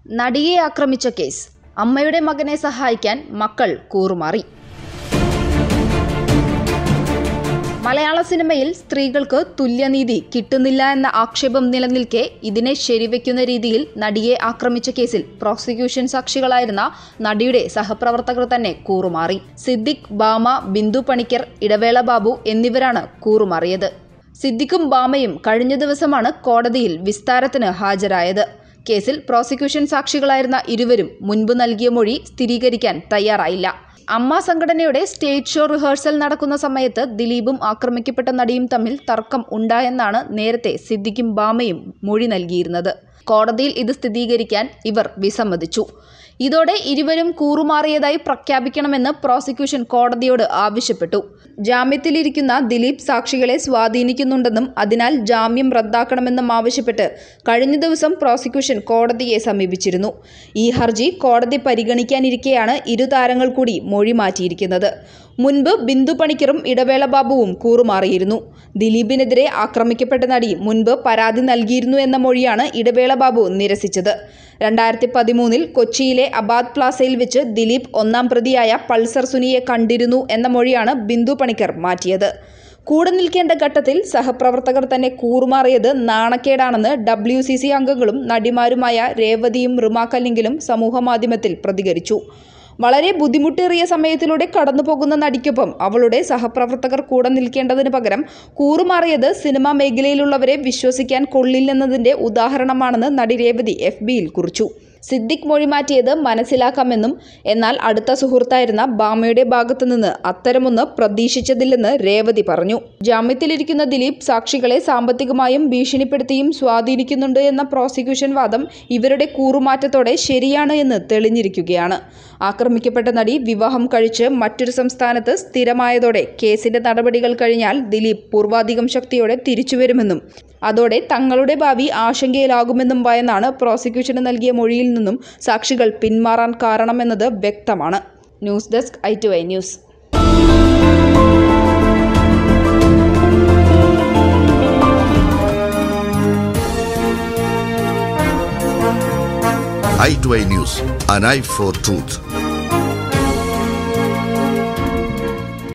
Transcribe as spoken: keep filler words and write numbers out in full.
നടിയെ ആക്രമിച്ച കേസ്. അമ്മയുടെ മകനെ സഹായിക്കാൻ മക്കൾ കൂറുമാറി. മലയാള സിനിമയിൽ സ്ത്രീകൾക്ക് തുല്യനീതി കിട്ടുന്നില്ല എന്ന ആക്ഷേപം നിലനിൽക്കെ ഇതിനെ ശരിവെക്കുന്ന രീതിയിൽ നടിയെ ആക്രമിച്ച കേസിൽ പ്രോസിക്യൂഷൻ സാക്ഷികളായിരുന്ന നടിയുടെ സഹപ്രവർത്തകർ തന്നെ കൂറുമാറി. സിദ്ദിഖ്, ഭാമ, ബിന്ദു പണിക്കർ, ഇടവേള ബാബു എന്നിവരാണ് കൂറുമാറിയത്. സിദ്ദിഖും ഭാമയും കഴിഞ്ഞ ദിവസമാണ് കോടതിയിൽ വിസ്താരത്തിന് ഹാജരായത്. കേസിൽ പ്രോസിക്യൂഷൻ സാക്ഷികളായിരുന്ന ഇരുവരും മുൻപ് നൽകിയ മൊഴി സ്ഥിരീകരിക്കാൻ തയ്യാറായില്ല. അമ്മ സംഘടനയുടെ സ്റ്റേജ് ഷോ റിഹേഴ്സൽ നടക്കുന്ന സമയത്ത് ദിലീപും ആക്രമിക്കപ്പെട്ട നടിയും തമ്മിൽ തർക്കം ഉണ്ടായെന്നാണ് നേരത്തെ സിദ്ദിഖും ഭാമയും മൊഴി നൽകിയിരുന്നത്. കോടതിയിൽ ഇത് സ്ഥിരീകരിക്കാൻ ഇവർ വിസമ്മതിച്ചു. ഇതോടെ ഇരുവരും കൂറുമാറിയതായി പ്രഖ്യാപിക്കണമെന്ന് പ്രോസിക്യൂഷൻ കോടതിയോട് ആവശ്യപ്പെട്ടു. ജാമ്യത്തിലിരിക്കുന്ന ദിലീപ് സാക്ഷികളെ സ്വാധീനിക്കുന്നുണ്ടെന്നും അതിനാൽ ജാമ്യം റദ്ദാക്കണമെന്നും ആവശ്യപ്പെട്ട് കഴിഞ്ഞ ദിവസം പ്രോസിക്യൂഷൻ കോടതിയെ സമീപിച്ചിരുന്നു. ഈ ഹർജി കോടതി പരിഗണിക്കാനിരിക്കെയാണ് ഇരു താരങ്ങൾ കൂടി മൊഴി മാറ്റിയിരിക്കുന്നത്. മുൻപ് ബിന്ദു പണിക്കറും ഇടവേള ബാബുവും കൂറുമാറിയിരുന്നു. ദിലീപിനെതിരെ ആക്രമിക്കപ്പെട്ട നടി മുൻപ് പരാതി നൽകിയിരുന്നു എന്ന മൊഴിയാണ് ഇടവേള ബാബു നിരസിച്ചത്. രണ്ടായിരത്തി പതിമൂന്നിൽ കൊച്ചിയിലെ അബാദ് പ്ലാസയിൽ വെച്ച് ദിലീപ് ഒന്നാം പ്രതിയായ പൾസർ സുനിയെ കണ്ടിരുന്നു എന്ന മൊഴിയാണ് ബിന്ദു പണിക്കർ മാറ്റിയത്. കൂടെ നിൽക്കേണ്ട ഘട്ടത്തിൽ സഹപ്രവർത്തകർ തന്നെ കൂറുമാറിയത് നാണക്കേടാണെന്ന് ഡബ്ല്യു സി സി അംഗങ്ങളും നടിമാരുമായ രേവതിയും റിമ കല്ലിങ്കിലും സമൂഹമാധ്യമത്തിൽ പ്രതികരിച്ചു. വളരെ ബുദ്ധിമുട്ടേറിയ സമയത്തിലൂടെ കടന്നുപോകുന്ന നടിക്കൊപ്പം അവളുടെ സഹപ്രവർത്തകർ കൂടെ നിൽക്കേണ്ടതിന് പകരം കൂറുമാറിയത് സിനിമാ മേഖലയിലുള്ളവരെ വിശ്വസിക്കാൻ കൊള്ളില്ലെന്നതിന്റെ ഉദാഹരണമാണെന്ന് നടി രേവതി എഫ് ബിയിൽ കുറിച്ചു. സിദ്ദിഖ് മൊഴി മാറ്റിയത് മനസ്സിലാക്കാമെന്നും എന്നാൽ അടുത്ത സുഹൃത്തായിരുന്ന ഭാമയുടെ ഭാഗത്തു നിന്ന് അത്തരമൊന്ന് പ്രതീക്ഷിച്ചതില്ലെന്ന് രേവതി പറഞ്ഞു. ജാമ്യത്തിലിരിക്കുന്ന ദിലീപ് സാക്ഷികളെ സാമ്പത്തികമായും ഭീഷണിപ്പെടുത്തിയും സ്വാധീനിക്കുന്നുണ്ട് എന്ന പ്രോസിക്യൂഷൻ വാദം ഇവരുടെ കൂറുമാറ്റത്തോടെ ശരിയാണ് എന്ന് തെളിഞ്ഞിരിക്കുകയാണ്. ആക്രമിക്കപ്പെട്ട നടി വിവാഹം കഴിച്ച് മറ്റൊരു സംസ്ഥാനത്ത് സ്ഥിരമായതോടെ കേസിന്റെ നടപടികൾ കഴിഞ്ഞാൽ ദിലീപ് പൂർവാധികം ശക്തിയോടെ തിരിച്ചുവരുമെന്നും അതോടെ തങ്ങളുടെ ഭാവി ആശങ്കയിലാകുമെന്നും ഭയന്നാണ് പ്രോസിക്യൂഷന് നൽകിയ മൊഴിയിൽ നിന്നും സാക്ഷികൾ പിന്മാറാൻ കാരണമെന്നത് വ്യക്തമാണ്. News desk I two I news. i two i News, an eye for truth.